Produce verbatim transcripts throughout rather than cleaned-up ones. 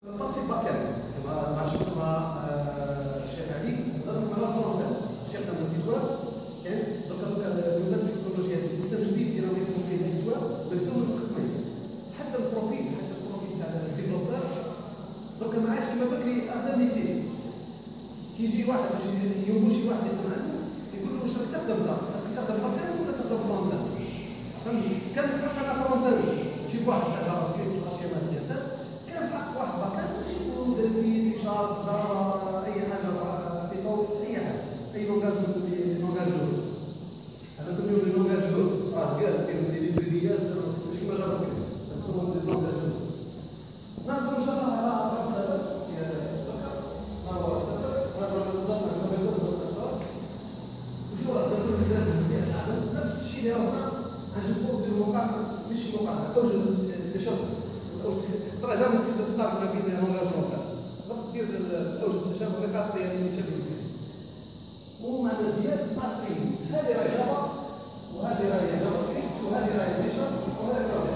بارتي باكال كما ما شفت مع الشيخ علي نهضر على فرونتال الشيخ تاع السيت ويب كاين دوكا دوكا النوفيل تكنولوجيا هذا السيستم جديد اللي راهم يكون فيه السيت ويب مقسوم لقسمين حتى البروفيل حتى البروفيل تاع الديفلوبر دوكا ما عادش كيما بكري اخدم لي سيت كيجي واحد باش ينقل شي واحد يخدم عنده يقول له واش راك تخدم انت اسكو تخدم باكال ولا تخدم فرونتال فهمتي كان نسحق انا فرونتال شي واحد تاع جافا سكريبت ولا شي سي اس اس كان نسحق واحد باكال ماشي نقول في سي شارب جافا اي حاجه بيتون اي حاجه اي لونغاج لونغاج لو هذا نسميوه لونغاج لو راه كاع فيه لي ليبريديات ماشي كيما جافا سكريبت نسموهم لونغاج لو نهضروا ان شاء الله على هذا السبب نهضروا على السبب نهضروا على النظام وشو راه السبب اللي زاد في العالم نفس الشيء اللي رانا غنجيبو نديرو موقع ماشي موقع اوجه التشابه او تراجع تقدر تختار ما بين لونغاج لوكال دير اوجه التشابه اللي كتعطي يعني متشابه فيه ومعنويات ماسكين هذه راهي جافا وهذه راهي جافا سكريبت وهذه راهي سي شارب وهذه راهي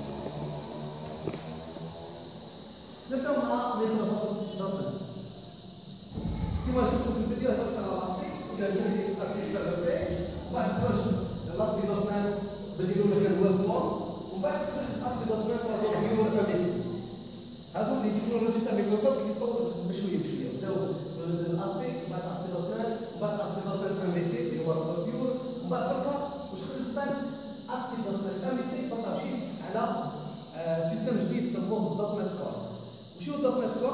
نبداو مع مايكروسوفت دوت نت كما شفتوا في الفيديو هضرت على لاسبي كان عندي اكتيف سيرفر بيج وبعد خرج لاسبي دوت نت بديروا مثلا ويب فورم وبعد خرج لاسبي دوت نت راه فيور ام اس هذو اللي تكنولوجيا تاع مايكروسوفت اللي تطور بشويه بشويه بداو بالاسبي بعد اسبي دوت نت وبعد اسبي دوت نت ام اس اللي هو فيور وبعد دركا واش خرج بعد اسبي دوت نت ام اس باساجي على سيستم جديد سموه دوت نت كور وشو دوت نت كور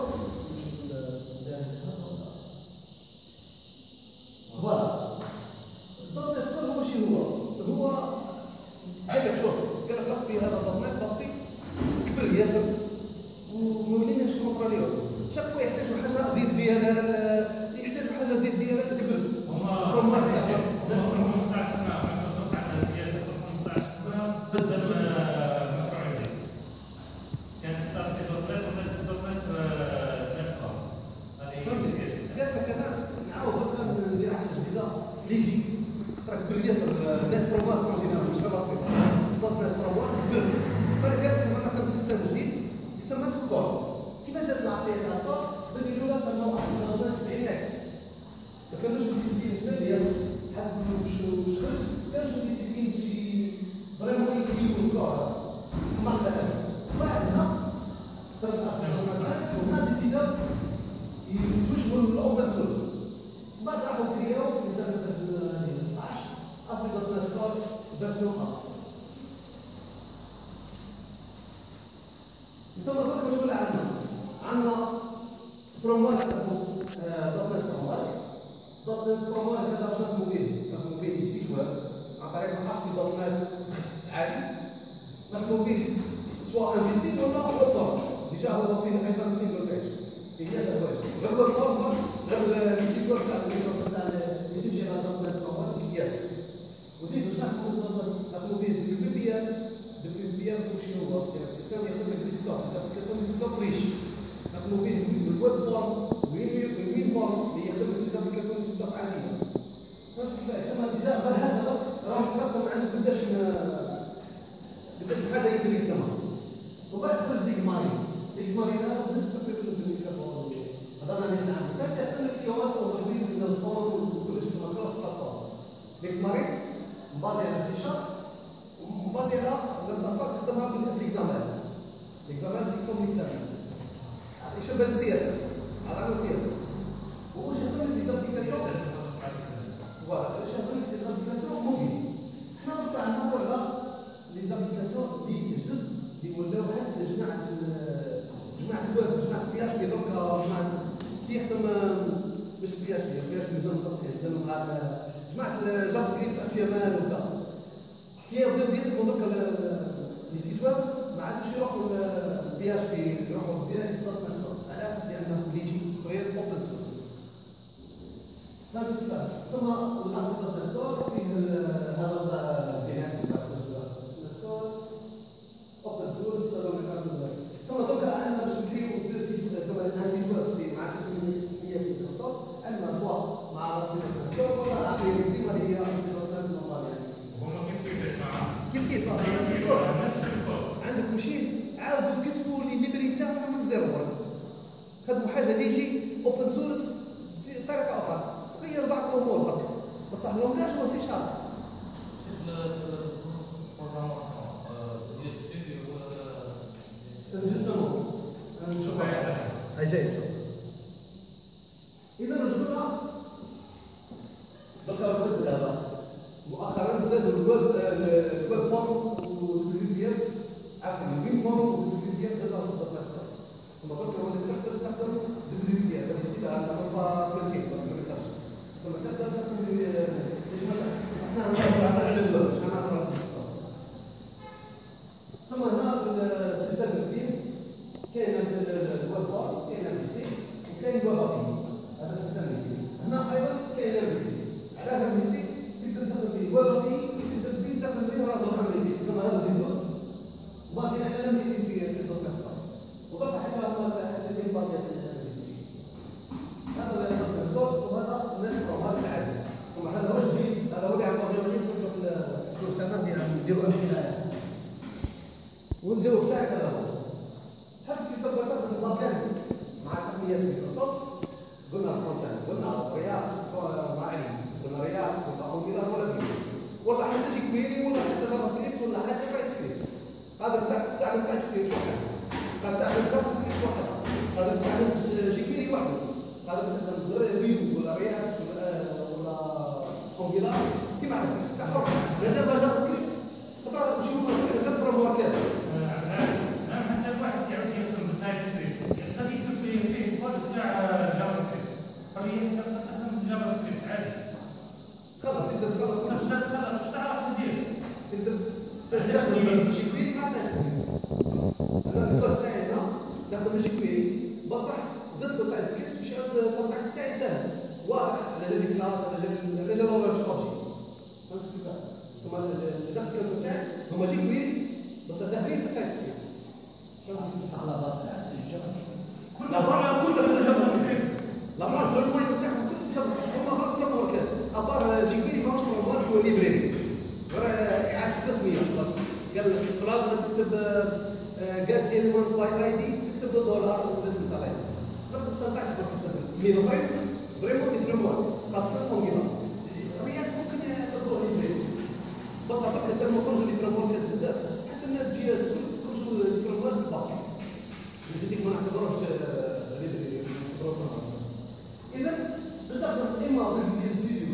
فوالا دوت نت كور هو شنو هو هو قال لك شوف قال لك لاسبي هذا دوت نت لاسبي كبر ياسر وما وليناش كونتروليو شاك فوا يحتاجوا حاجه زيد بها يحتاجوا حاجه زيد بها الكبر هما هما خمسطاش سنه مايكروسوفت عندها سياسه خمسطاش سنه تبدل مشروع جديد كانت لاسبي دوت نت ولا دوت نت نت كور هذه قالت لك انا نعاود دوكا ندير حاجه جديده اللي يجي راك كبر ياسر نت فرومات اون جينيرال مش لاسبي دوت نت فرومات كبر فقالت لك لما نخدم سيستم جديد يسمى كور كيفاش جات العقليه تاع الكور بديروا لها سموها اصلا دوت نت في اندكس ما كانوش ديسيبلين جديده حسب واش واش خرج كانوا شي ديسيبلين شي فريمون يكريو الكور المرحله هذه بعدها فرق اصلا دوت نت وهنا ديسيداو يتوجهوا للاوبن سورس بعد راحوا كرياو في سنه ألفين وسبعطاش اصلا دوت نت كور فيرسيون أربعة نسمى درك واش ولا عندنا عندنا فرومورك اسمه دوت نت فرومورك دوت نت فرومورك هذا واش نخدمو به نخدمو به السيت ويب عن طريق اسبي دوت نت عادي نخدمو به سواء انفيسيت ولا ويب فورم ديجا هو فيه ايضا سينجل بيج فيه ياسر واجد غير ويب فورم غير السيت ويب تاع مايكروسوفت تاع اللي تمشي على دوت نت فرومورك ياسر وزيد واش نخدمو نخدمو به البي بي اف البي بي اف شنو هو السيستم يخدم بالديسكتوب الابليكاسيون ديسكتوب ريش نخدمو به الويب فورم والوين فورم اللي يخدم بالابليكاسيون ديسكتوب عاديه فهمت كيفاش تسمى ديجا غير هذا راه متقسم عندك قداش قداش الحاجه يقدر يخدمها وبعد خرج ديكس مارين ديكس مارين هذا نفس تقريبا بالميكروفون هذا انا نعم كان يعتمد لك هو سوى تطوير من الفورم وكل شيء اسمه كروس بلاتفورم ديكس مارين مبازي على سي شارب ومبازي على الانترفاس يخدمها بالاكزامبل الاكزامبل سيكون اكزامبل يشبه السي اس اس هذا هو السي اس اس وهو يشبه لك ليزابليكاسيون فوالا يشبه لك ليزابليكاسيون موبيل حنا دوكا عندنا على ليزابليكاسيون اللي جدد اللي ولاو حتى جماعه جماعه الويب جماعه بي اش بي دوكا جماعه اللي يخدم مش بي اش بي بي اش بي زون صوتي زون مع جماعه جافا سكريبت اتش تي ام ال وكذا كيبداو يخدموا دوكا لي سيت ويب ما عادش يروحوا للبي اش بي يروحوا ديريكت دوت نت علاه لانه يجي صغير اوبن سورس فهمت كيفاش ثم الاساس دوت نت فيه هذا البيانات تاع دوت نت اوبن سورس ثم دوكا انا باش نكريو سيت ثم ان سيت ويب مع تقنيه مايكروسوفت اما سواء مع راسي دوت نت ولا العقليه القديمه اللي هي دوت نت نورمال يعني كيف كيف نفس الكور عندك ماشين عاودوا كتبوا لي ليبري تاعهم من زيرو خدموا حاجه اللي يجي اوبن سورس بطريقه اخرى تغير بعض الامور برك بصح اللونجاج هو سي شارب. نجسمو نشوفوا هاي جاي نشوف. اذا رجعنا بقى زاد هذا مؤخرا زادوا الويب الويب فورم والبي دي اف عفوا الويب فورم والبي دي اف زادوا في الداتا. ثم درك هو تقدر تستخدم البي دي اف هذه استيلاء نقطه سمنتين ما نقدرش ثم تقدر تستخدم ليش مثلا صحنا نهضروا على الويب مش نهضروا على السيستم. ثم هنا السيستم القديم كاين الويب فورم كاين البي سي وكاين الويب ابي هذا السيستم القديم. هنا ايضا كاين البي سي على هذا البي سي تقدر تستخدم فيه الويب ابي تقدر فيه تستخدم فيه راسه على البي سي تسمى هذا الريسورس بازي على البي سي في في الدوت نت وضبط حتى حتى ديال بازي على البي سي. هذا الدوت نت وهذا النت فورمات العادي ثم هذا هو الجديد هذا هو اللي عم بازي عليه في الكورسات ديال نديروا امثله والجو تاعك هذا هو تحب كي تبغى تخدم باكاند مع تقنيات مايكروسوفت قلنا فرونت اند قلنا رياكت مع علي قلنا رياكت ولا انجلر ولا بي ولا حتى جي كويري ولا حتى جافا سكريبت ولا حتى تايب سكريبت. هذا تاع تستعمل تايب سكريبت وحده هذا تعمل جافا سكريبت وحده هذا تعمل جي كويري وحده هذا تستخدم فيو ولا رياكت ولا انجلر كيما هكا تاع حر هذا جافا سكريبت تقدر تجيبوا مثلا فريم وركات. نعم حتى الواحد يعود يخدم بالتايب سكريبت يقدر يكتب فيه الكود تاع جافا سكريبت فهي تستخدم جافا سكريبت عادي تقدر تقدر تقدر تقدر تقدر تشتغل تدير تقدر تستخدم جيكويري مع تايب سكريبت. انا الكود تاعي هنا ناخذ جيكويري بصح زدت له تايب سكريبت باش السنتكس تاعي سهل واضح على جال كلاس على جال على جال اورنج اوبجي فهمت كيف؟ ثم زدت الكلاس تاعي هما جيكويري بس داخلين في التايب سكريبت. بس على باس تاع الجافا سكريبت لا برا كلها جافا سكريبت لا برا المهم تاعهم كلهم جافا سكريبت هما فريم وركات ابار جيكويري ماهوش فريم ورك هو ليبراري غير اعاده التسميه قال في الكلاود تكتب جات ايلمنت باي اي دي تكتب دولار والاسم تاعها نقدر السنتكس تستخدم مي فريم فريمون دي فريم ورك خاصه انجلر رياكت ممكن تدور ليبراري بس اعتقد حتى لما خرجوا لي فريم وركات بزاف حتى الجي اس خرجوا لي فريم ورك باقي نزيدك ما نعتبروش ليبراري نعتبروه فرنسا. اذا نستخدم اما فيجوال ستوديو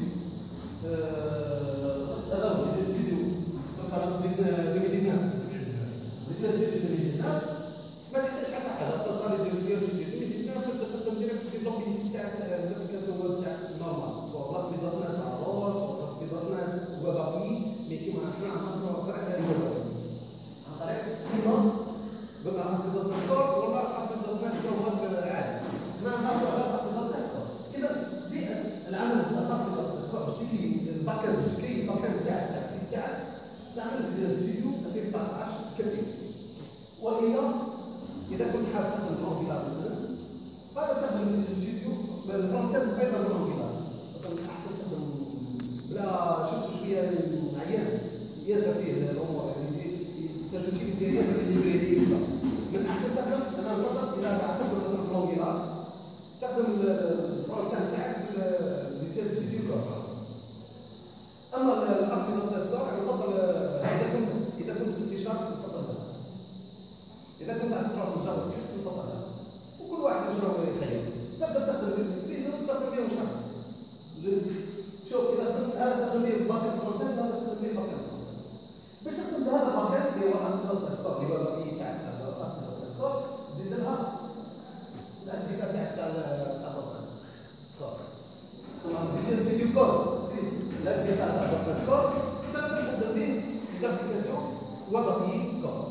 هذا هو فيجوال ستوديو كان في ألفين وتسعطاش فيجوال ستوديو ألفين وتسعطاش ما تحتاج حتى حاجه تصل فيجوال ستوديو ألفين وتسعطاش تقدر تخدم ديريكت في بلوك بي سي تاعك الابليكاسيون ويب تاعك نورمال سواء بلاص بي دوت نت تاع رول سواء بلاص بي دوت نت ويب ابي مي كيما حنا نهضروا غير على الويب عن طريق كيما قلنا بلاص بي دوت نت ستور ولا بلاص بي دوت نت ستور عادي ما نهضروا على بلاص بي دوت نت ستور. اذا بيئه العمل تاع بلاص بي دوت نت ستور باش تشكي الباك اند تشكي الباك اند تاعك تاع السيت تاعك استعمل فيجوال ستوديو ألفين وتسعطاش كفي. والا اذا كنت حاب تخدم انجلر مثلا هذا تخدم فيجوال ستوديو بالفرونت اند ايضا انجلر اصلا احسن تخدم بلا شفت شويه عيان ياسر فيه الامور يعني تجربتي فيها ياسر الليبراري من احسن تخدم انا نفضل اذا تعتبر مثلا انجلر تخدم الفرونت اند تاعك بالفيجوال ستوديو. اما الاصل دوت نت ستور انا نفضل اذا كنت اذا كنت بالسي شارب نفضل هذا اذا كنت تقرا في الجافا سكريبت نفضل هذا وكل واحد شنو يخير تقدر تستخدم الفيزا وتستخدم فيها مش حاجه. شوف اذا خدمت هذا تستخدم فيه باك اند فرونت اند هذا تستخدم فيه باك اند باش تخدم هذا باك اند اللي هو الاصل دوت نت ستور اللي هو الاي تاعك تاع الاصل دوت نت ستور زيد لها الاسبيكا تاعك تاع تاع دوت نت ستور ثم فيجوال ستوديو كود الاسبيكا تاع دوت نت ستور تقدر تستخدم فيه ديزابليكاسيون ويب ابي كود